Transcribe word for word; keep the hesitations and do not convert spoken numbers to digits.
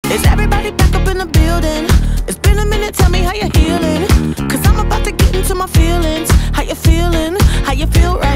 Is everybody back up in the building? It's been a minute, tell me how you're healing. Cause I'm about to get into my feelings. How you feeling? How you feel right